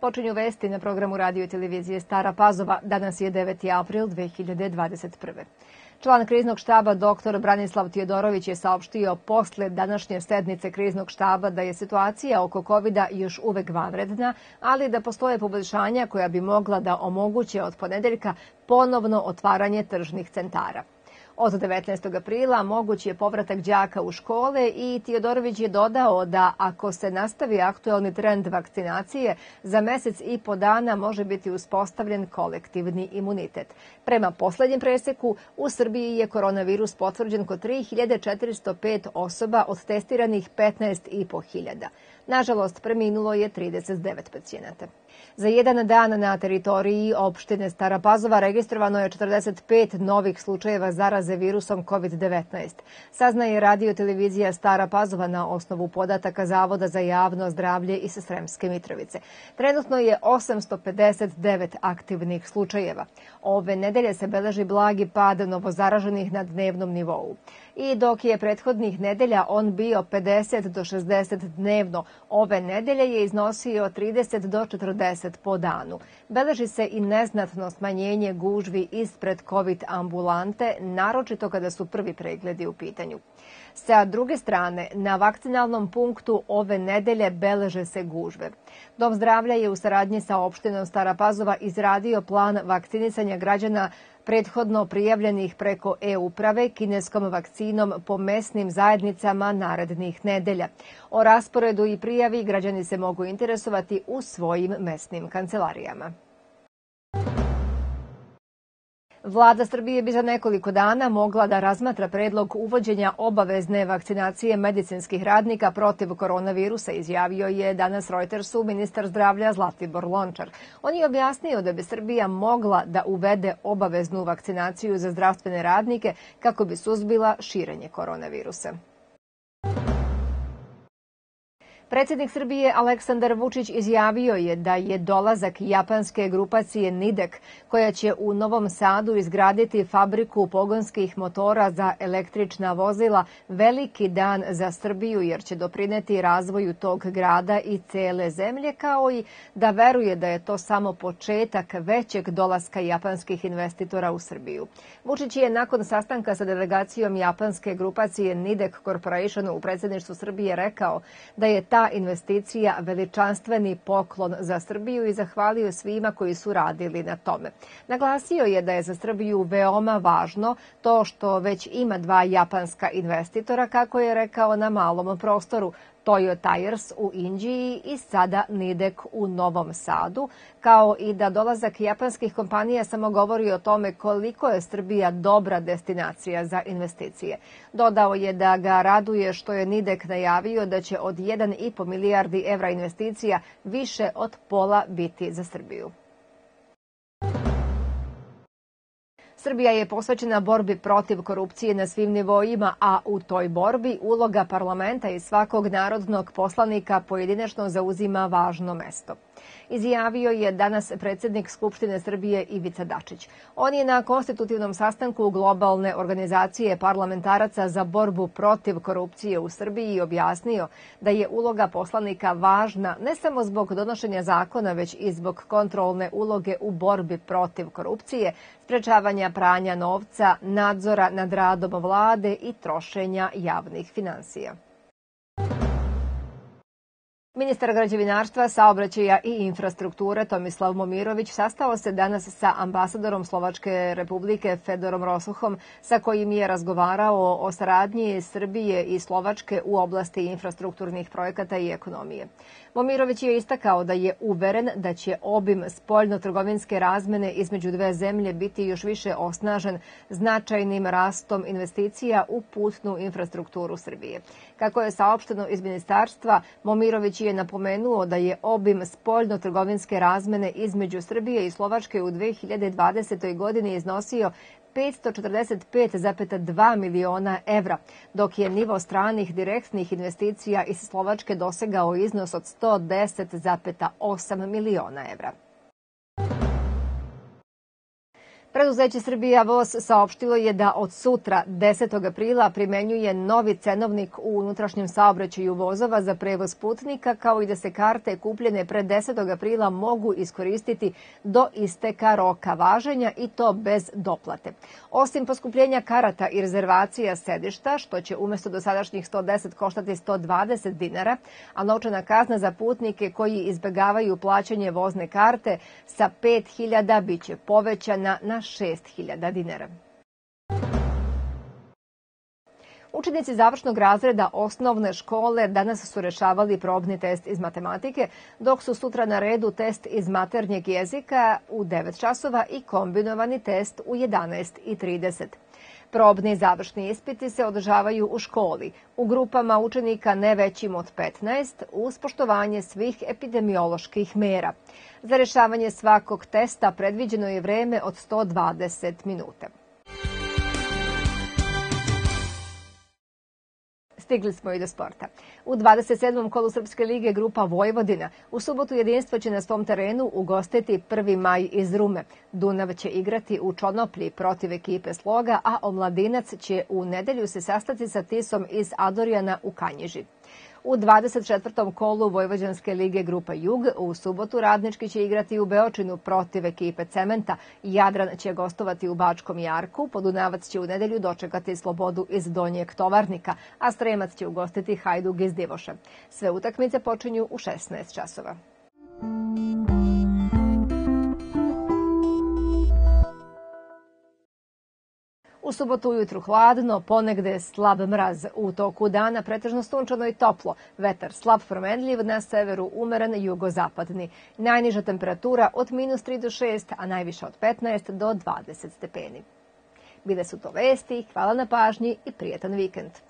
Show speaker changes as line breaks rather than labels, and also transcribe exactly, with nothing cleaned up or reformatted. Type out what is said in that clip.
Počinju vesti na programu radio i televizije Stara Pazova. Danas je deveti april dve hiljade dvadeset prve. Član kriznog štaba doktor Branislav Tijodorović je saopštio posle današnje sednice kriznog štaba da je situacija oko kovida još uvek vanredna, ali da postoje poboljšanja koja bi mogla da omoguće od ponedeljka ponovno otvaranje tržnih centara. Od devetnaestog aprila moguć je povratak đaka u škole i Tijodorović je dodao da ako se nastavi aktuelni trend vakcinacije, za mesec i po dana može biti uspostavljen kolektivni imunitet. Prema poslednjem preseku, u Srbiji je koronavirus potvrđen kod tri hiljade četiristo pet osoba od testiranih petnaest i po hiljada. Nažalost, preminulo je trideset devet pacijenata. Za jedan dan na teritoriji opštine Stara Pazova registrovano je četrdeset pet novih slučajeva zaraze virusom kovid devetnaest. Saznaje radio televizija Stara Pazova na osnovu podataka Zavoda za javno zdravlje iz Sremske Mitrovice. Trenutno je osamsto pedeset devet aktivnih slučajeva. Ove nedelje se beleži blagi pad novozaraženih na dnevnom nivou. I dok je prethodnih nedelja on bio pedeset do šezdeset dnevno, ove nedelje je iznosio trideset do četrdeset po danu. Beleži se i neznatno smanjenje gužvi ispred COVID ambulante, naročito kada su prvi pregledi u pitanju. Sa druge strane, na vakcinalnom punktu ove nedelje beleže se gužve. Dom zdravlja je u saradnji sa opštinom Stara Pazova izradio plan vakcinisanja građana prethodno prijavljenih preko e-uprave kineskom vakcinom po mesnim zajednicama narednih nedelja. O rasporedu i prijavi građani se mogu interesovati u svojim mesnim kancelarijama. Vlada Srbije bi za nekoliko dana mogla da razmatra predlog uvođenja obavezne vakcinacije medicinskih radnika protiv koronavirusa, izjavio je danas Reutersu ministar zdravlja Zlatibor Lončar. On je objasnio da bi Srbija mogla da uvede obaveznu vakcinaciju za zdravstvene radnike kako bi suzbila širenje koronavirusa. Predsjednik Srbije Aleksandar Vučić izjavio je da je dolazak japanske grupacije Nidek, koja će u Novom Sadu izgraditi fabriku pogonskih motora za električna vozila, veliki dan za Srbiju jer će doprineti razvoju tog grada i cele zemlje, kao i da veruje da je to samo početak većeg dolaska japanskih investitora u Srbiju. Vučić je nakon sastanka sa delegacijom japanske grupacije Nidek Corporation u predsjedništvu Srbije rekao da je ta Ta investicija veličanstveni poklon za Srbiju i zahvalio svima koji su radili na tome. Naglasio je da je za Srbiju veoma važno to što već ima dva japanska investitora, kako je rekao, na malom prostoru, Toyo Tires u Inđiji i sada Nidek u Novom Sadu, kao i da dolazak japanskih kompanija samo govori o tome koliko je Srbija dobra destinacija za investicije. Dodao je da ga raduje što je Nidek najavio da će od jedan i po milijardi evra investicija više od pola biti za Srbiju. Srbija je posvećena borbi protiv korupcije na svim nivoima, a u toj borbi uloga parlamenta i svakog narodnog poslanika pojedinačno zauzima važno mesto. Izjavio je danas predsjednik Skupštine Srbije Ivica Dačić. On je na konstitutivnom sastanku globalne organizacije parlamentaraca za borbu protiv korupcije u Srbiji objasnio da je uloga poslanika važna ne samo zbog donošenja zakona, već i zbog kontrolne uloge u borbi protiv korupcije, sprečavanja pranja novca, nadzora nad radom vlade i trošenja javnih finansija. Ministar građevinarstva, saobraćaja i infrastrukture Tomislav Momirović sastao se danas sa ambasadorom Slovačke republike Fedorom Rosuhom, sa kojim je razgovarao o saradnji Srbije i Slovačke u oblasti infrastrukturnih projekata i ekonomije. Momirović je istakao da je uveren da će obim spoljno-trgovinske razmene između dve zemlje biti još više osnažen značajnim rastom investicija u putnu infrastrukturu Srbije. Kako je saopšteno iz ministarstva, Momirović je napomenuo da je obim spoljno-trgovinske razmene između Srbije i Slovačke u dve hiljade dvadesetoj godini iznosio petsto četrdeset pet zarez dva miliona evra, dok je nivo stranih direktnih investicija iz Slovačke dosegao iznos od sto deset zarez osam miliona evra. Preduzeće Srbija voz saopštilo je da od sutra, desetog aprila, primenjuje novi cenovnik u unutrašnjem saobraćaju vozova za prevoz putnika, kao i da se karte kupljene pre desetog aprila mogu iskoristiti do isteka roka važenja i to bez doplate. Osim poskupljenja karata i rezervacija sedišta, što će umesto dosadašnjih sto deset koštati sto dvadeset dinara, a novčana kazna za putnike koji izbegavaju plaćanje vozne karte sa pet hiljada biće povećana na šest hiljada dinara. Učenici završnog razreda osnovne škole danas su rešavali probni test iz matematike, dok su sutra na redu test iz maternjeg jezika u devet časova i kombinovani test u jedanaest i trideset. Probni završni ispiti se održavaju u školi, u grupama učenika ne većim od petnaest, uz poštovanje svih epidemioloških mera. Za rešavanje svakog testa predviđeno je vreme od sto dvadeset minuta. Stigli smo i do sporta. U dvadeset sedmom kolu Srpske lige grupa Vojvodina u subotu jedinstvo će na svom terenu ugostiti prvi maj iz Rume. Dunav će igrati u Čonoplji protiv ekipe Sloga, a Omladinac će u nedelju se sastati sa Tisom iz Adorijana u Kanjiži. U dvadeset četvrtom kolu Vojvođanske lige grupa Jug u subotu Radnički će igrati u Beočinu protiv ekipe Cementa. Jadran će gostovati u Bačkom Jarku, Podunavac će u nedelju dočekati Slobodu iz Donjeg Tovarnika, a Stremac će ugostiti Hajduk iz Divoša. Sve utakmice počinju u šesnaest časova. U subotu ujutru hladno, ponegde slab mraz. U toku dana pretežno sunčano i toplo. Vetar slab promenljiv, na severu umeren jugozapadni. Najniža temperatura od minus tri do šest, a najviša od petnaest do dvadeset stepeni. Bile su to vesti, hvala na pažnji i prijetan vikend.